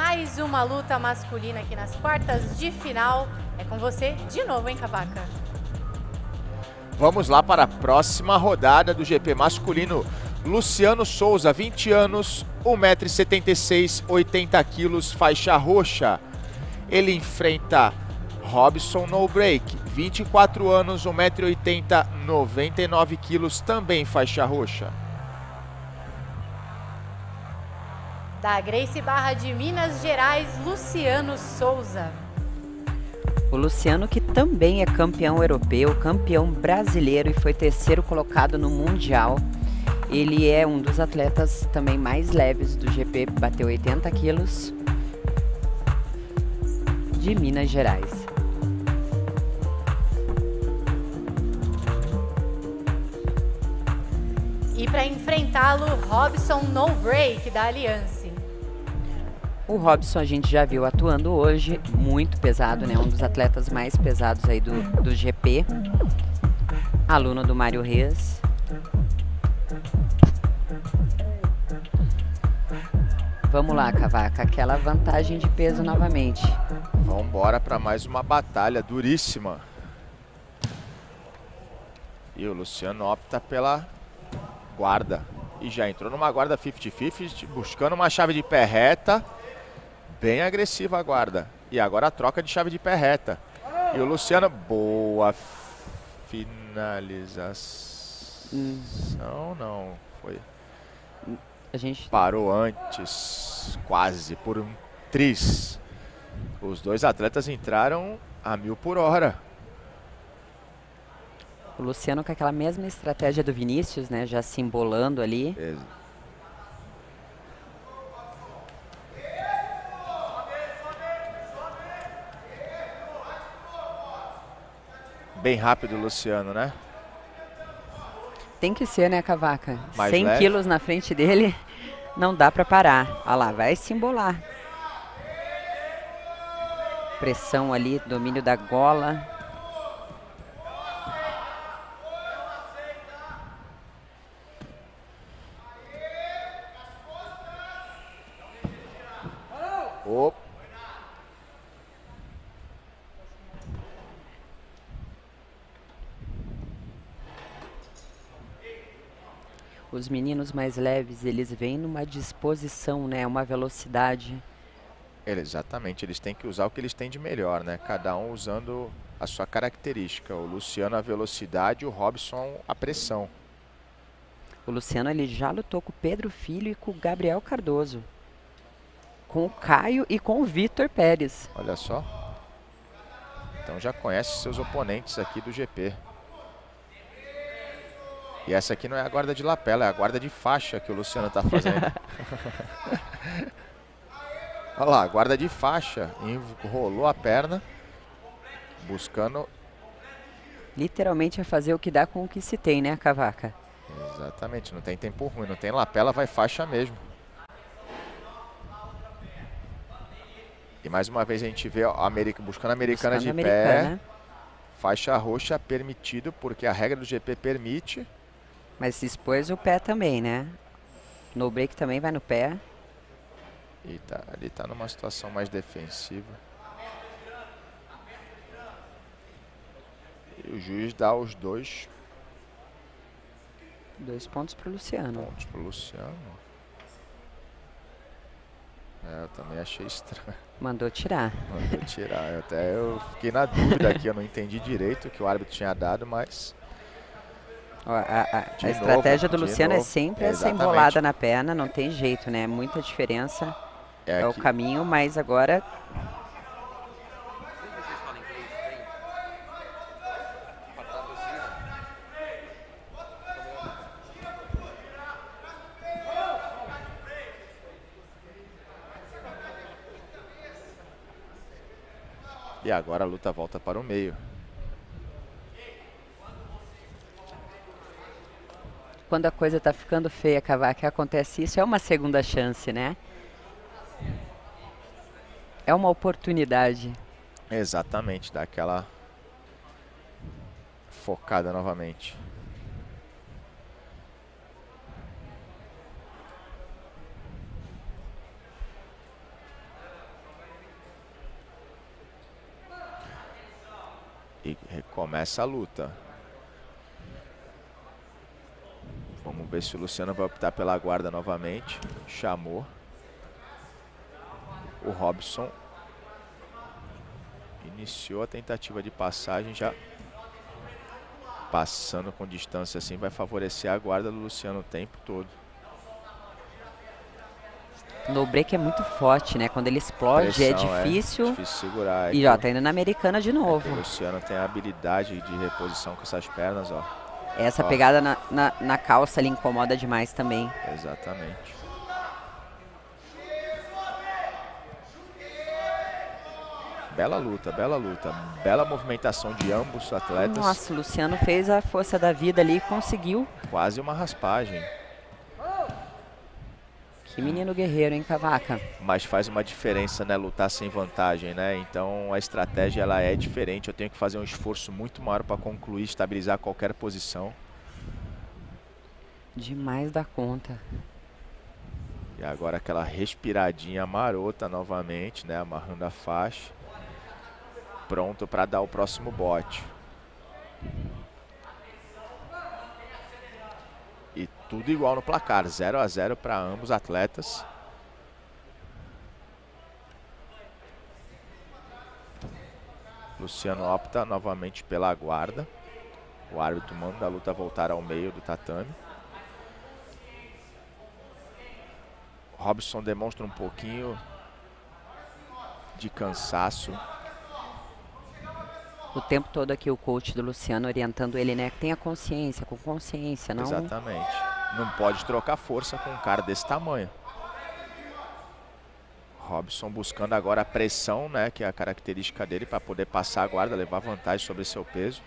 mais uma luta masculina aqui nas quartas de final. É com você de novo, hein, Cavaca? Vamos lá para a próxima rodada do GP masculino. Luciano Souza, 20 anos, 1,76 m, 80 kg, faixa roxa. Ele enfrenta Robson No Break, 24 anos, 1,80 m, 99 kg, também faixa roxa. Da Gracie Barra de Minas Gerais, Luciano Souza. O Luciano, que também é campeão europeu, campeão brasileiro e foi terceiro colocado no Mundial. Ele é um dos atletas também mais leves do GP, bateu 80 quilos, de Minas Gerais. E para enfrentá-lo, Robson No Break, da Aliança. O Robson a gente já viu atuando hoje, muito pesado, né? Um dos atletas mais pesados aí do GP. Aluno do Mário Reis. Vamos lá, Cavaca, aquela vantagem de peso novamente. Vamos embora para mais uma batalha duríssima. E o Luciano opta pela guarda. E já entrou numa guarda 50-50, buscando uma chave de pé reta. Bem agressiva a guarda. E agora a troca de chave de pé reta. E o Luciano, boa finalização. Não, foi. A gente parou antes, quase, por um tris. Os dois atletas entraram a 1000 por hora. O Luciano com aquela mesma estratégia do Vinícius, né? Já se embolando ali. Bem rápido o Luciano, né? Tem que ser, né, Cavaca? Mais 100 leve. quilos na frente dele, não dá pra parar. Olha lá, vai se embolar. Pressão ali, domínio da gola. Opa. Os meninos mais leves, eles vêm numa disposição, né? Uma velocidade. Exatamente, eles têm que usar o que eles têm de melhor, né? Cada um usando a sua característica. O Luciano a velocidade, o Robson a pressão. O Luciano, ele já lutou com o Pedro Filho e com o Gabriel Cardoso. Com o Caio e com o Vitor Pérez. Olha só. Então já conhece seus oponentes aqui do GP. E essa aqui não é a guarda de lapela, é a guarda de faixa que o Luciano está fazendo. Olha lá, guarda de faixa. Enrolou a perna. Buscando... Literalmente é fazer o que dá com o que se tem, né, Cavaca? Exatamente, não tem tempo ruim, não tem lapela, vai faixa mesmo. E mais uma vez a gente vê buscando a americana de pé. Faixa roxa permitido, porque a regra do GP permite. Mas se expôs o pé também, né? No break também vai no pé. E ali tá numa situação mais defensiva. E o juiz dá os 2 pontos pro Luciano. Pontos pro Luciano. É, eu também achei estranho. Mandou tirar. Mandou tirar. Eu fiquei na dúvida aqui, eu não entendi direito o que o árbitro tinha dado, mas... Ó, a estratégia do Luciano é sempre essa embolada na perna, não tem jeito, né? Muita diferença. É o caminho, mas agora... E agora a luta volta para o meio. Quando a coisa tá ficando feia, Cavaca, acontece isso, é uma segunda chance, né? É uma oportunidade. Exatamente, dá aquela focada novamente. E recomeça a luta. Vamos ver se o Luciano vai optar pela guarda novamente. Chamou. O Robson iniciou a tentativa de passagem, já passando com distância assim, vai favorecer a guarda do Luciano o tempo todo. O no break é muito forte, né? Quando ele explode Pressão, é difícil segurar. E ó, tá indo na americana de novo. O Luciano tem a habilidade de reposição com essas pernas, ó. Essa pegada na calça ali incomoda demais também. Exatamente. Bela luta, bela luta. Bela movimentação de ambos os atletas. Nossa, o Luciano fez a força da vida ali e conseguiu. Quase uma raspagem. Que menino guerreiro, hein, Cavaca? Mas faz uma diferença, né, lutar sem vantagem, né? Então a estratégia ela é diferente. Eu tenho que fazer um esforço muito maior para concluir, estabilizar qualquer posição. Demais da conta. E agora aquela respiradinha marota novamente, né, amarrando a faixa. Pronto para dar o próximo bote. E tudo igual no placar, 0-0 para ambos os atletas. Luciano opta novamente pela guarda. O árbitro manda a luta voltar ao meio do tatame. Robson demonstra um pouquinho de cansaço. O tempo todo aqui o coach do Luciano orientando ele, né? Tenha consciência, com consciência, não... Exatamente. Não pode trocar força com um cara desse tamanho. Robson buscando agora a pressão, né? Que é a característica dele para poder passar a guarda, levar vantagem sobre seu peso.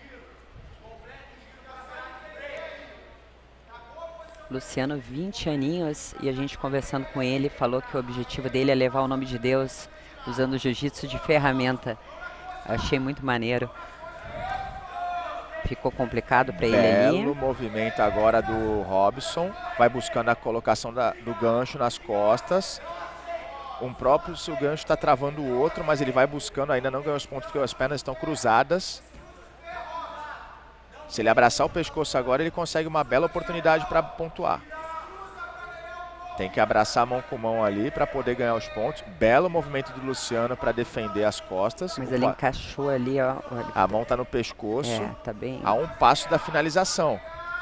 Luciano, 20 aninhos, e a gente conversando com ele, falou que o objetivo dele é levar o nome de Deus usando o jiu-jitsu de ferramenta. Achei muito maneiro. Ficou complicado para ele ali. Belo movimento agora do Robson. Vai buscando a colocação do gancho nas costas. Um próprio, se o gancho está travando o outro, mas ele vai buscando, ainda não ganhou os pontos porque as pernas estão cruzadas. Se ele abraçar o pescoço agora, ele consegue uma bela oportunidade para pontuar. Tem que abraçar mão com mão ali para poder ganhar os pontos. Belo movimento do Luciano para defender as costas. Mas ele encaixou ali, ó. A mão tá no pescoço. É, tá bem. A um passo da finalização.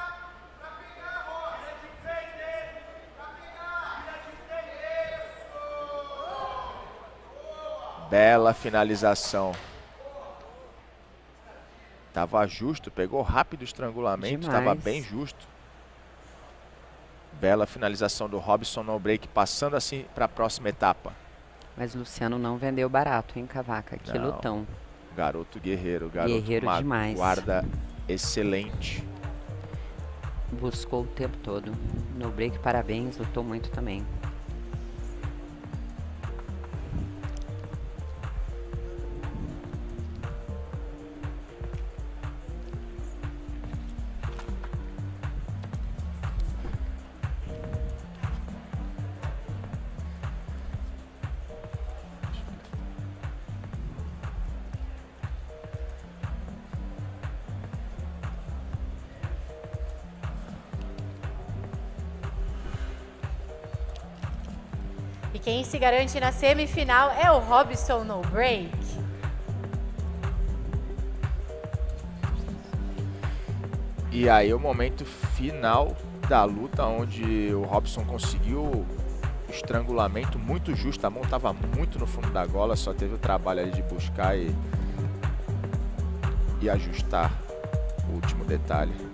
Bela finalização. Tava justo, pegou rápido o estrangulamento, estava bem justo. Bela finalização do Robson no break, passando assim para a próxima etapa. Mas Luciano não vendeu barato, hein, Cavaca? Que não. lutão. Garoto guerreiro, garoto guerreiro com uma demais. Guarda excelente. Buscou o tempo todo. No break, parabéns, lutou muito também. E quem se garante na semifinal é o Robson no break. E aí o momento final da luta, onde o Robson conseguiu o estrangulamento muito justo. A mão estava muito no fundo da gola, só teve o trabalho ali de buscar e ajustar o último detalhe.